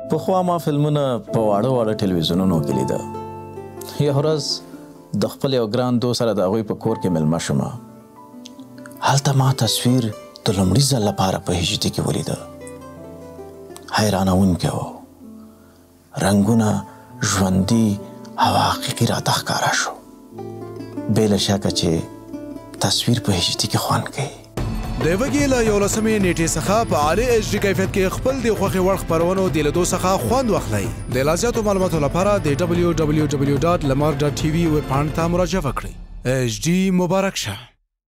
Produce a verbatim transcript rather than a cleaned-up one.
پخوا ما فلمونه په واړه واړه ټلویزیونونو کې لیده. یوه ورځ د خپل یو ګران دوست سره د هغوی په کور کې مېلمه شومه. هلته ما تصویر د لومړي ځل لپاره په ایچ ډي کې ولیده. حیرانوونکی و. رنګونه ژوندي او حقیقي راته ښکاره شو. بې له شکه چې تصویر په ایچ ډي کې خوند کوي. د وږي له یولسمې نیټې څخه په عالي ایچ ډي کیفیت کې خپل د خوښې وړ خپرونو د لیدو څخه خوند واخلئ. د لا زیاتو معلوماتو لپاره د ډبلیو ډبلیو ډبلیو ډاټ لمر ډاټ ټي وي ویب پاڼې ته مراجعه وکړئ. ایچ ډي مبارک شه.